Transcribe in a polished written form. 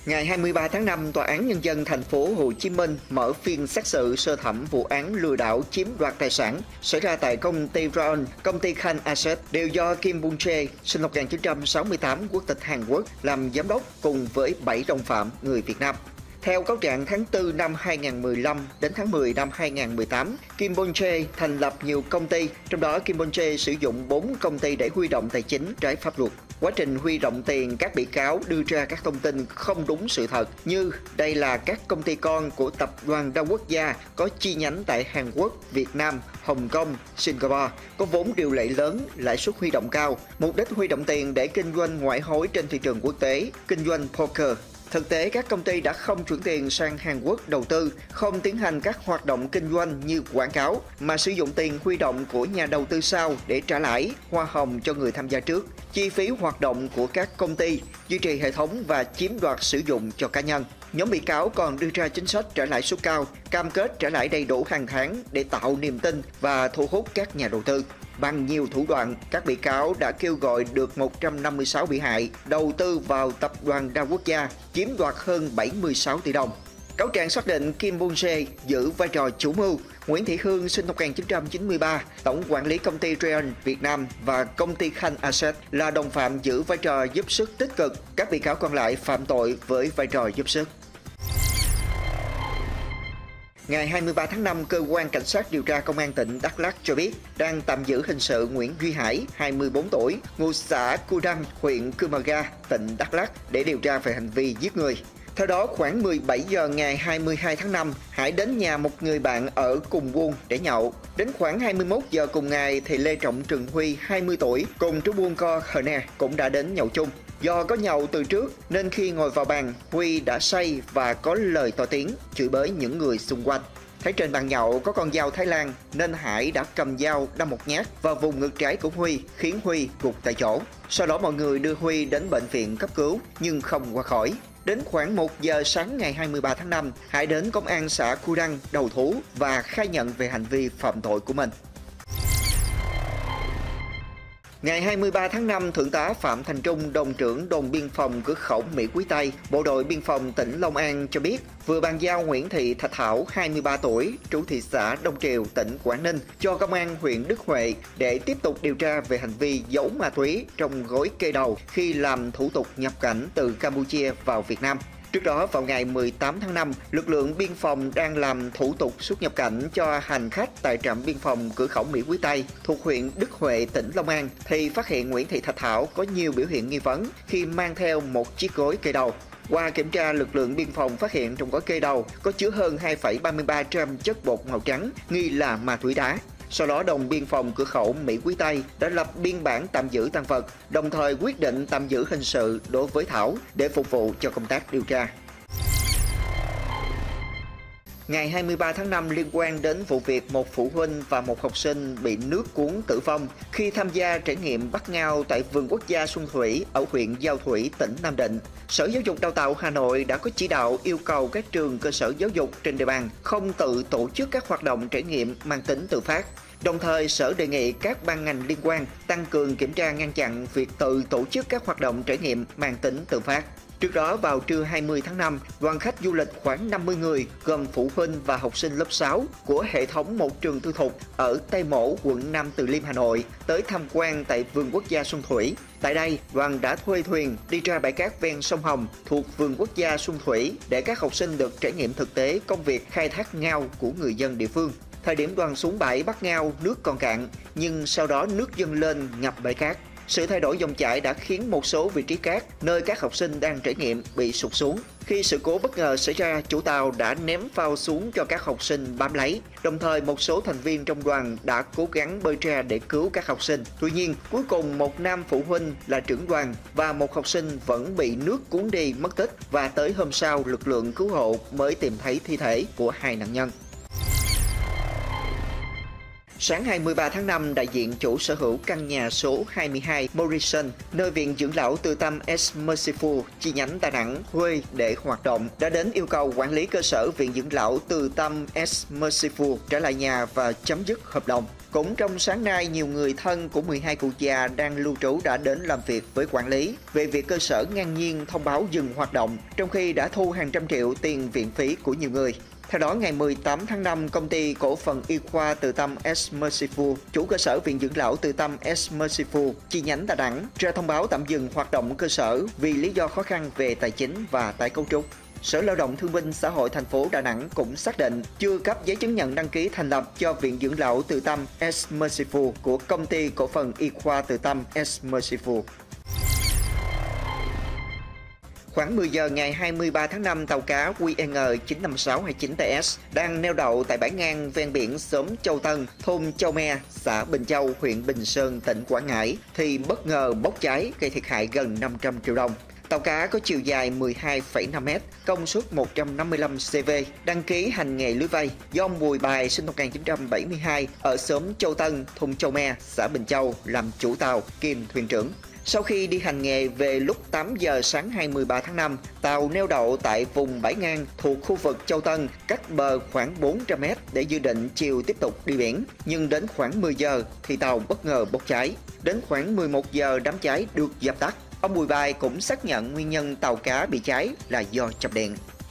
Ngày 23 tháng 5, Tòa án Nhân dân thành phố Hồ Chí Minh mở phiên xét xử sơ thẩm vụ án lừa đảo chiếm đoạt tài sản xảy ra tại công ty Raon, công ty Khan Asset, đều do Kim Bun Jae, sinh năm 1968, quốc tịch Hàn Quốc, làm giám đốc cùng với 7 đồng phạm người Việt Nam. Theo cáo trạng, tháng 4 năm 2015 đến tháng 10 năm 2018, Kim Bun Jae thành lập nhiều công ty, trong đó Kim Bun Jae sử dụng 4 công ty để huy động tài chính trái pháp luật. Quá trình huy động tiền, các bị cáo đưa ra các thông tin không đúng sự thật, như đây là các công ty con của tập đoàn đa quốc gia có chi nhánh tại Hàn Quốc, Việt Nam, Hồng Kông, Singapore, có vốn điều lệ lớn, lãi suất huy động cao, mục đích huy động tiền để kinh doanh ngoại hối trên thị trường quốc tế, kinh doanh poker. Thực tế, các công ty đã không chuyển tiền sang Hàn Quốc đầu tư, không tiến hành các hoạt động kinh doanh như quảng cáo, mà sử dụng tiền huy động của nhà đầu tư sau để trả lãi, hoa hồng cho người tham gia trước, chi phí hoạt động của các công ty, duy trì hệ thống và chiếm đoạt sử dụng cho cá nhân. Nhóm bị cáo còn đưa ra chính sách trả lãi suất cao, cam kết trả lãi đầy đủ hàng tháng để tạo niềm tin và thu hút các nhà đầu tư. Bằng nhiều thủ đoạn, các bị cáo đã kêu gọi được 156 bị hại đầu tư vào tập đoàn đa quốc gia, chiếm đoạt hơn 76 tỷ đồng. Cáo trạng xác định Kim Bun Jae giữ vai trò chủ mưu, Nguyễn Thị Hương sinh năm 1993, tổng quản lý công ty Raon Việt Nam và công ty Khan Asset là đồng phạm giữ vai trò giúp sức tích cực. Các bị cáo còn lại phạm tội với vai trò giúp sức. Ngày 23 tháng 5, Cơ quan Cảnh sát điều tra Công an tỉnh Đắk Lắk cho biết đang tạm giữ hình sự Nguyễn Duy Hải, 24 tuổi, ngụ xã Cư Đăng, huyện Cư Mờ Ga, tỉnh Đắk Lắk để điều tra về hành vi giết người. Theo đó, khoảng 17 giờ ngày 22 tháng 5, Hải đến nhà một người bạn ở cùng buôn để nhậu. Đến khoảng 21 giờ cùng ngày thì Lê Trọng Trừng Huy, 20 tuổi, cùng trú buôn Co Hờ Nè cũng đã đến nhậu chung. Do có nhậu từ trước nên khi ngồi vào bàn, Huy đã say và có lời to tiếng, chửi bới những người xung quanh. Thấy trên bàn nhậu có con dao Thái Lan nên Hải đã cầm dao đâm một nhát vào vùng ngực trái của Huy, khiến Huy gục tại chỗ. Sau đó mọi người đưa Huy đến bệnh viện cấp cứu nhưng không qua khỏi. Đến khoảng 1 giờ sáng ngày 23 tháng 5, Hải đến công an xã Cư Đăng đầu thú và khai nhận về hành vi phạm tội của mình. Ngày 23 tháng 5, Thượng tá Phạm Thành Trung, đồn trưởng đồn biên phòng cửa khẩu Mỹ Quý Tây, Bộ đội Biên phòng tỉnh Long An cho biết vừa bàn giao Nguyễn Thị Thạch Thảo, 23 tuổi, trú thị xã Đông Triều, tỉnh Quảng Ninh, cho công an huyện Đức Huệ để tiếp tục điều tra về hành vi giấu ma túy trong gói kê đầu khi làm thủ tục nhập cảnh từ Campuchia vào Việt Nam. Trước đó, vào ngày 18 tháng 5, lực lượng biên phòng đang làm thủ tục xuất nhập cảnh cho hành khách tại trạm biên phòng cửa khẩu Mỹ Quý Tây thuộc huyện Đức Huệ, tỉnh Long An, thì phát hiện Nguyễn Thị Thạch Thảo có nhiều biểu hiện nghi vấn khi mang theo một chiếc gói kê đầu. Qua kiểm tra, lực lượng biên phòng phát hiện trong gói kê đầu có chứa hơn 2,33 gram chất bột màu trắng, nghi là ma túy đá. Sau đó, đồn biên phòng cửa khẩu Mỹ Quý Tây đã lập biên bản tạm giữ tang vật, đồng thời quyết định tạm giữ hình sự đối với Thảo để phục vụ cho công tác điều tra. Ngày 23 tháng 5, liên quan đến vụ việc một phụ huynh và một học sinh bị nước cuốn tử vong khi tham gia trải nghiệm bắt ngao tại vườn quốc gia Xuân Thủy ở huyện Giao Thủy, tỉnh Nam Định, Sở Giáo dục Đào tạo Hà Nội đã có chỉ đạo yêu cầu các trường cơ sở giáo dục trên địa bàn không tự tổ chức các hoạt động trải nghiệm mang tính tự phát. Đồng thời, Sở đề nghị các ban ngành liên quan tăng cường kiểm tra ngăn chặn việc tự tổ chức các hoạt động trải nghiệm mang tính tự phát. Trước đó, vào trưa 20 tháng 5, đoàn khách du lịch khoảng 50 người gồm phụ huynh và học sinh lớp 6 của hệ thống một trường tư thục ở Tây Mỗ, quận Nam Từ Liêm, Hà Nội tới tham quan tại vườn quốc gia Xuân Thủy. Tại đây, đoàn đã thuê thuyền đi ra bãi cát ven sông Hồng thuộc vườn quốc gia Xuân Thủy để các học sinh được trải nghiệm thực tế công việc khai thác ngao của người dân địa phương. Thời điểm đoàn xuống bãi bắt ngao, nước còn cạn, nhưng sau đó nước dâng lên ngập bãi cát. Sự thay đổi dòng chảy đã khiến một số vị trí cát nơi các học sinh đang trải nghiệm bị sụt xuống. Khi sự cố bất ngờ xảy ra, chủ tàu đã ném phao xuống cho các học sinh bám lấy. Đồng thời, một số thành viên trong đoàn đã cố gắng bơi ra để cứu các học sinh. Tuy nhiên, cuối cùng một nam phụ huynh là trưởng đoàn và một học sinh vẫn bị nước cuốn đi mất tích, và tới hôm sau, lực lượng cứu hộ mới tìm thấy thi thể của hai nạn nhân. Sáng 23 tháng 5, đại diện chủ sở hữu căn nhà số 22 Morrison, nơi Viện Dưỡng lão Từ Tâm S Merciful chi nhánh Đà Nẵng thuê để hoạt động, đã đến yêu cầu quản lý cơ sở Viện Dưỡng lão Từ Tâm S Merciful trả lại nhà và chấm dứt hợp đồng. Cũng trong sáng nay, nhiều người thân của 12 cụ già đang lưu trú đã đến làm việc với quản lý về việc cơ sở ngang nhiên thông báo dừng hoạt động, trong khi đã thu hàng trăm triệu tiền viện phí của nhiều người. Theo đó, ngày 18 tháng 5, công ty cổ phần y khoa Từ Tâm S Merciful, chủ cơ sở Viện Dưỡng lão Từ Tâm S Merciful chi nhánh Đà Nẵng, ra thông báo tạm dừng hoạt động cơ sở vì lý do khó khăn về tài chính và tái cấu trúc. Sở Lao động Thương binh Xã hội thành phố Đà Nẵng cũng xác định chưa cấp giấy chứng nhận đăng ký thành lập cho Viện Dưỡng lão Từ Tâm S Merciful của công ty cổ phần y khoa Từ Tâm S Merciful. Khoảng 10 giờ ngày 23 tháng 5, tàu cá QN 95629TS đang neo đậu tại bãi ngang ven biển xóm Châu Tân, thôn Châu Me, xã Bình Châu, huyện Bình Sơn, tỉnh Quảng Ngãi thì bất ngờ bốc cháy gây thiệt hại gần 500 triệu đồng. Tàu cá có chiều dài 12,5m, công suất 155 CV, đăng ký hành nghề lưới vây do ông Bùi Bài sinh năm 1972 ở xóm Châu Tân, thôn Châu Me, xã Bình Châu làm chủ tàu kiêm thuyền trưởng. Sau khi đi hành nghề về lúc 8 giờ sáng 23 tháng 5, tàu neo đậu tại vùng bãi ngang thuộc khu vực Châu Tân, cách bờ khoảng 400m để dự định chiều tiếp tục đi biển. Nhưng đến khoảng 10 giờ thì tàu bất ngờ bốc cháy. Đến khoảng 11 giờ đám cháy được dập tắt. Ông Bùi Bài cũng xác nhận nguyên nhân tàu cá bị cháy là do chập điện.